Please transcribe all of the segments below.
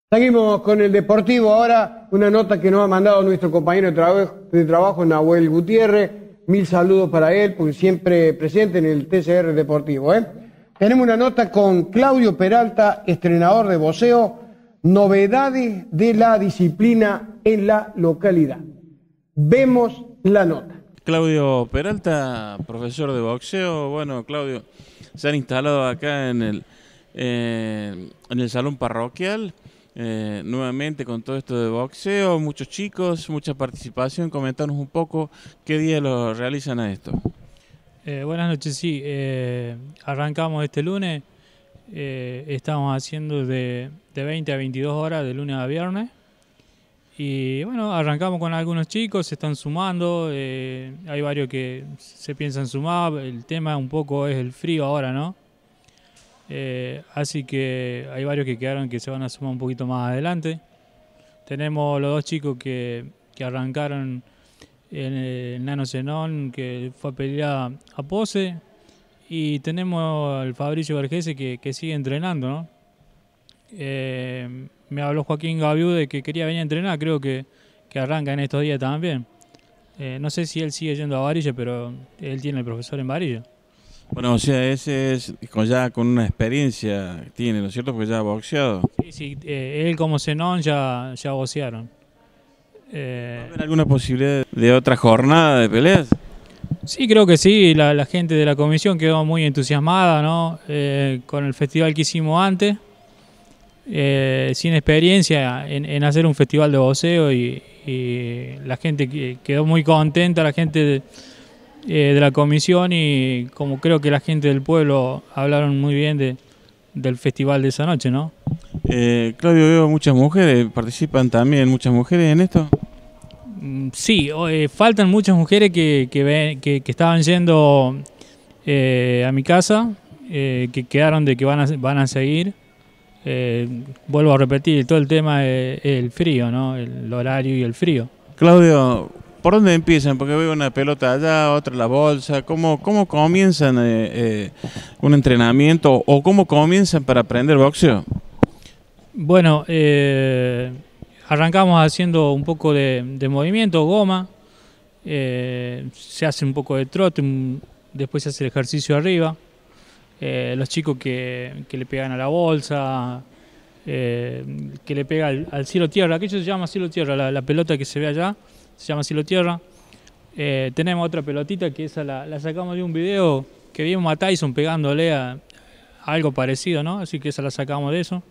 Seguimos con el deportivo ahora, una nota que nos ha mandado nuestro compañero de trabajo, Nahuel Gutiérrez. Mil saludos para él, porque siempre presente en el TCR Deportivo. Tenemos una nota con Claudio Peralta, entrenador de boxeo, novedades de la disciplina en la localidad. Vemos la nota. Claudio Peralta, profesor de boxeo. Bueno, Claudio, se han instalado acá en el salón parroquial. Nuevamente con todo esto de boxeo, muchos chicos, mucha participación. Comentanos un poco qué día lo realizan a esto. Buenas noches, sí. Arrancamos este lunes. Estamos haciendo de 20 a 22 horas de lunes a viernes. Y bueno, arrancamos con algunos chicos, se están sumando. Hay varios que se piensan sumar. El tema un poco es el frío ahora, ¿no? Así que hay varios que quedaron que se van a sumar un poquito más adelante. Tenemos los dos chicos que arrancaron en el Nano Zenón, que fue a pelear a pose, y tenemos al Fabricio Vergese que sigue entrenando, ¿no? Me habló Joaquín Gaviú de que quería venir a entrenar, creo que arranca en estos días también. No sé si él sigue yendo a Varilla, pero él tiene el profesor en Varilla. Bueno, o sea, ese es ya con una experiencia tiene, ¿no es cierto? Porque ya ha boxeado. Sí, él como Zenón ya boxearon. ¿Va a haber alguna posibilidad de otra jornada de peleas? Sí, creo que sí. La gente de la comisión quedó muy entusiasmada, ¿no? Con el festival que hicimos antes. Sin experiencia en hacer un festival de boxeo y la gente quedó muy contenta, la gente de la comisión, y como creo que la gente del pueblo hablaron muy bien del festival de esa noche, ¿no? Claudio, veo muchas mujeres, participan también muchas mujeres en esto. Sí, faltan muchas mujeres que estaban yendo a mi casa, que quedaron de que van a seguir. Vuelvo a repetir, todo el tema es el frío, ¿no? El horario y el frío. Claudio, ¿por dónde empiezan? Porque veo una pelota allá, otra en la bolsa. ¿Cómo comienzan un entrenamiento o cómo comienzan para aprender boxeo? Bueno, arrancamos haciendo un poco de movimiento, goma. Se hace un poco de trote, después se hace el ejercicio arriba. Los chicos que le pegan a la bolsa, que le pega al cielo-tierra, aquello se llama cielo-tierra, la pelota que se ve allá se llama cielo-tierra. Tenemos otra pelotita que esa la sacamos de un video que vimos a Tyson pegándole a algo parecido, ¿no? Así que esa la sacamos de eso.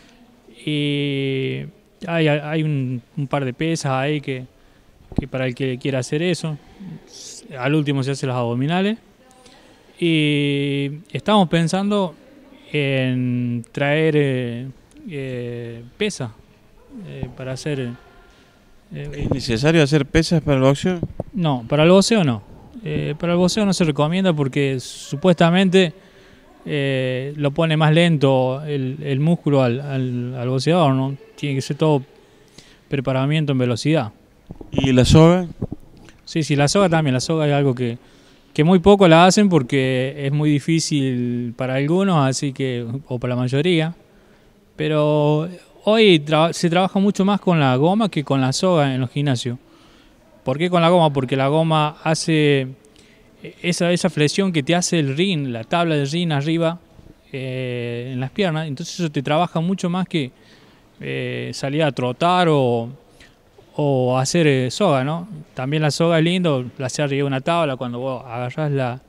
Y hay un par de pesas ahí que para el que quiera hacer eso. Al último se hacen los abdominales. Y estamos pensando en traer pesas para hacer... ¿Es necesario hacer pesas para el boxeo? No, para el boxeo no. Para el boxeo no se recomienda porque supuestamente lo pone más lento el músculo al boxeador, ¿no? Tiene que ser todo preparamiento en velocidad. ¿Y la soga? Sí, la soga también. La soga es algo que muy poco la hacen porque es muy difícil para algunos, así que, o para la mayoría. Pero hoy se trabaja mucho más con la goma que con la soga en los gimnasios. ¿Por qué con la goma? Porque la goma hace esa flexión que te hace el ring, la tabla del ring arriba en las piernas. Entonces eso te trabaja mucho más que salir a trotar o hacer soga, ¿no? También la soga es lindo, la hace arriba de una tabla, cuando vos agarrás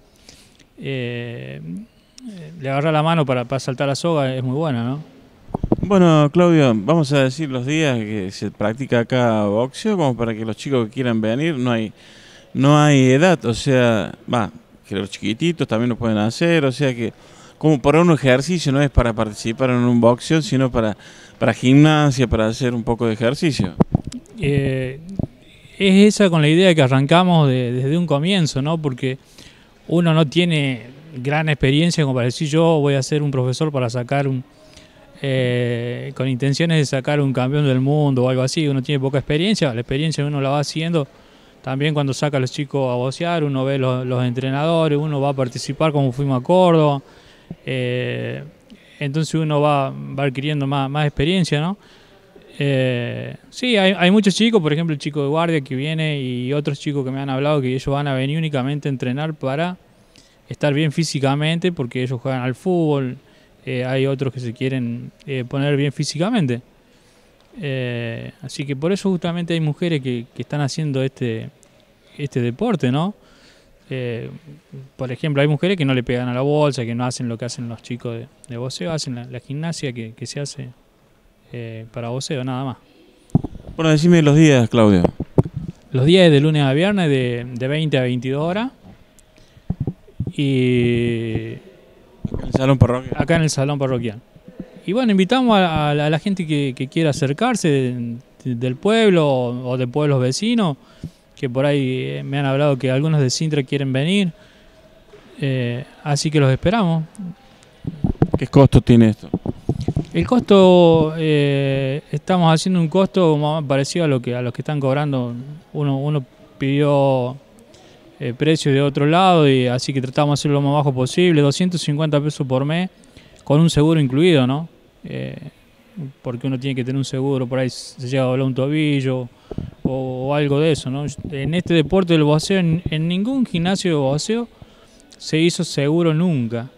le agarrás la mano para saltar la soga, es muy buena, ¿no? Bueno, Claudio, vamos a decir los días que se practica acá boxeo, como para que los chicos que quieran venir, no hay edad, o sea, que los chiquititos también lo pueden hacer, o sea que como para un ejercicio, no es para participar en un boxeo, sino para gimnasia, para hacer un poco de ejercicio. Es esa con la idea que arrancamos desde un comienzo, ¿no? Porque uno no tiene gran experiencia como para decir yo voy a ser un profesor para sacar con intenciones de sacar un campeón del mundo o algo así. Uno tiene poca experiencia, la experiencia uno la va haciendo también cuando saca a los chicos a boxear, uno ve los entrenadores, uno va a participar como fuimos a Córdoba, entonces uno va adquiriendo más experiencia, ¿no? Sí, hay muchos chicos, por ejemplo el chico de guardia que viene y otros chicos que me han hablado que ellos van a venir únicamente a entrenar para estar bien físicamente porque ellos juegan al fútbol, hay otros que se quieren poner bien físicamente. Así que por eso justamente hay mujeres que están haciendo este deporte, ¿no? Por ejemplo, hay mujeres que no le pegan a la bolsa, que no hacen lo que hacen los chicos de boxeo, hacen la gimnasia que se hace para boxeo, nada más. Bueno, decime los días, Claudio. Los días de lunes a viernes de 20 a 22 horas y ¿En el salón parroquial? acá en el salón parroquial. Y bueno, invitamos a la gente que quiera acercarse del pueblo o de pueblos vecinos, que por ahí me han hablado que algunos de Sintra quieren venir, así que los esperamos. ¿Qué costo tiene esto? El costo, estamos haciendo un costo más parecido a los que están cobrando. Uno pidió precios de otro lado, y así que tratamos de hacerlo lo más bajo posible, 250 pesos por mes, con un seguro incluido, ¿no? Porque uno tiene que tener un seguro, por ahí se llega a doblar un tobillo o algo de eso, ¿no? En este deporte del boxeo, en ningún gimnasio de boxeo se hizo seguro nunca.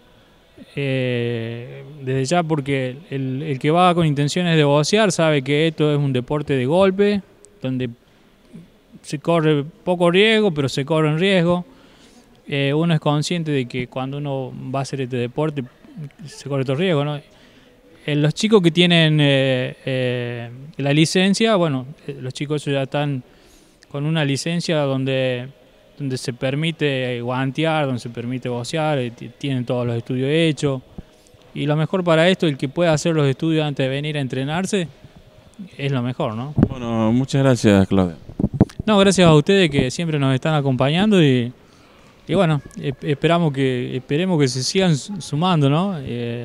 Desde ya, porque el que va con intenciones de boxear sabe que esto es un deporte de golpe, donde se corre poco riesgo, pero se corre en riesgo. Uno es consciente de que cuando uno va a hacer este deporte se corre todo riesgo, ¿no? Los chicos que tienen la licencia, bueno, los chicos ya están con una licencia donde se permite guantear, donde se permite boxear, tienen todos los estudios hechos. Y lo mejor para esto, el que pueda hacer los estudios antes de venir a entrenarse, es lo mejor, ¿no? Bueno, muchas gracias, Claudio. No, gracias a ustedes que siempre nos están acompañando y bueno, esperemos que se sigan sumando, ¿no?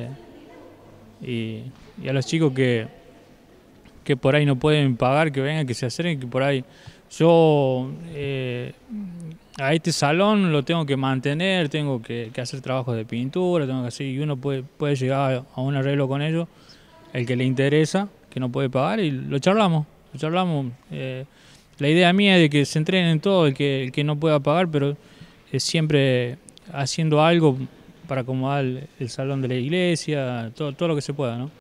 Y a los chicos que por ahí no pueden pagar, que vengan, que se acerquen, que por ahí yo a este salón lo tengo que mantener, tengo que hacer trabajos de pintura, tengo que hacer, y uno puede llegar a un arreglo con ellos, el que le interesa, que no puede pagar, y lo charlamos. La idea mía es de que se entrenen todos, el que no pueda pagar, pero siempre haciendo algo para acomodar el salón de la iglesia, todo lo que se pueda, ¿no?